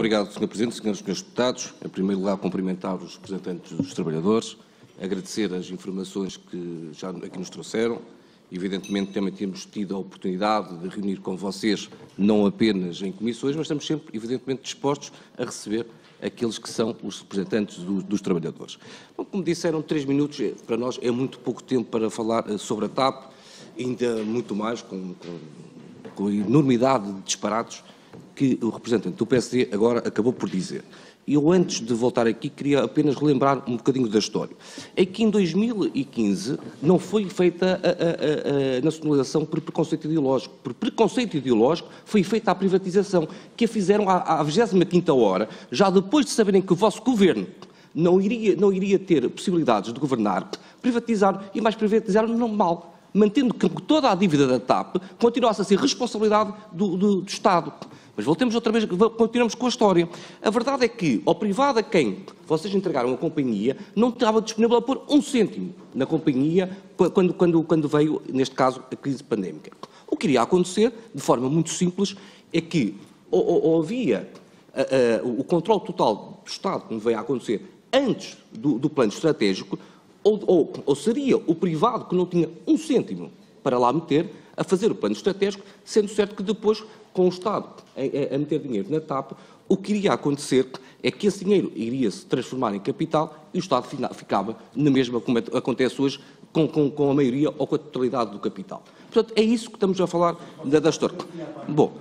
Obrigado, Sr. Presidente, Srs. e Srs. Deputados. Em primeiro lugar, cumprimentar os representantes dos trabalhadores, agradecer as informações que já aqui nos trouxeram. Evidentemente, também temos tido a oportunidade de reunir com vocês, não apenas em comissões, mas estamos sempre, evidentemente, dispostos a receber aqueles que são os representantes dos trabalhadores. Bom, como disseram, 3 minutos para nós é muito pouco tempo para falar sobre a TAP, ainda muito mais com a enormidade de disparates que o representante do PSD agora acabou por dizer. Eu, antes de voltar aqui, queria apenas relembrar um bocadinho da história. É que em 2015 não foi feita a nacionalização por preconceito ideológico. Por preconceito ideológico foi feita a privatização, que a fizeram à 25ª hora, já depois de saberem que o vosso governo não iria ter possibilidades de governar, privatizaram, e mais privatizaram não mal, mantendo que toda a dívida da TAP continuasse a ser responsabilidade do Estado. Mas voltemos outra vez, continuamos com a história. A verdade é que, ao privado a quem vocês entregaram a companhia, não estava disponível a pôr 1 cêntimo na companhia quando veio, neste caso, a crise pandémica. O que iria acontecer, de forma muito simples, é que ou havia o controle total do Estado, como veio a acontecer antes do plano estratégico, ou seria o privado que não tinha 1 cêntimo para lá meter, a fazer o plano estratégico, sendo certo que depois, com o Estado a meter dinheiro na TAP, o que iria acontecer é que esse dinheiro iria se transformar em capital e o Estado ficava na mesma, como acontece hoje, com a maioria ou com a totalidade do capital. Portanto, é isso que estamos a falar da história. Bom,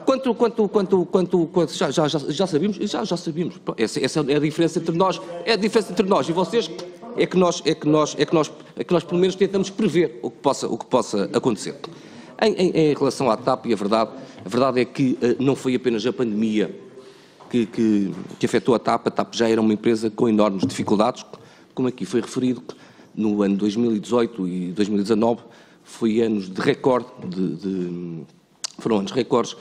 já sabíamos, já sabíamos. Essa é a diferença entre nós, e vocês. É que nós pelo menos tentamos prever o que possa acontecer. Em relação à TAP, e a verdade é que não foi apenas a pandemia que afetou a TAP já era uma empresa com enormes dificuldades, como aqui foi referido, no ano 2018 e 2019 foi anos de recorde, foram anos recordes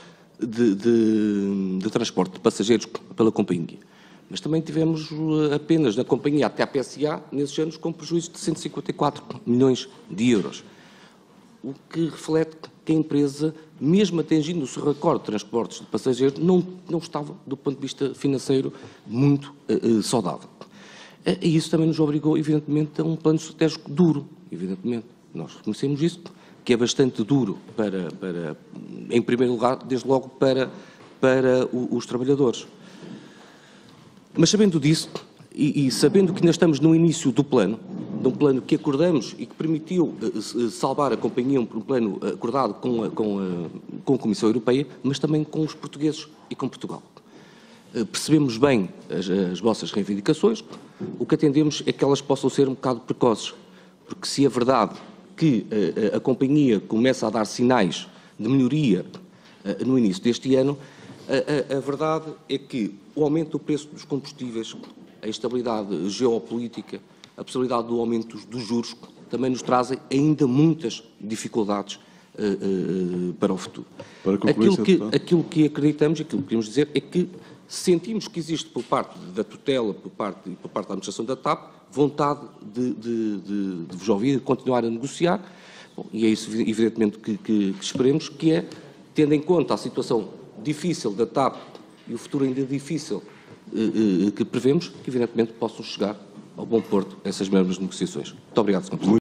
de transporte de passageiros pela companhia. Mas também tivemos apenas na companhia até a PSA, nesses anos, com prejuízo de 154 milhões de euros. O que reflete que a empresa, mesmo atingindo o seu recorde de transportes de passageiros, não estava, do ponto de vista financeiro, muito saudável. E isso também nos obrigou, evidentemente, a um plano estratégico duro, evidentemente. Nós reconhecemos isso, que é bastante duro em primeiro lugar, desde logo, para os trabalhadores. Mas sabendo disso, e sabendo que ainda estamos no início do plano, de um plano que acordamos e que permitiu salvar a companhia, um plano acordado com a Comissão Europeia, mas também com os portugueses e com Portugal. Percebemos bem as vossas reivindicações, o que atendemos é que elas possam ser um bocado precoces, porque se é verdade que a companhia começa a dar sinais de melhoria no início deste ano, a verdade é que o aumento do preço dos combustíveis, a instabilidade geopolítica, a possibilidade do aumento dos juros, também nos trazem ainda muitas dificuldades para o futuro. Aquilo que acreditamos, aquilo que queremos dizer, é que sentimos que existe por parte da tutela, por parte da administração da TAP, vontade de vos ouvir, de continuar a negociar. Bom, e é isso, evidentemente, que esperemos, que é, tendo em conta a situação difícil da TAP e o futuro ainda difícil que prevemos, que evidentemente possam chegar ao bom porto essas mesmas negociações. Muito obrigado, Sr. Presidente.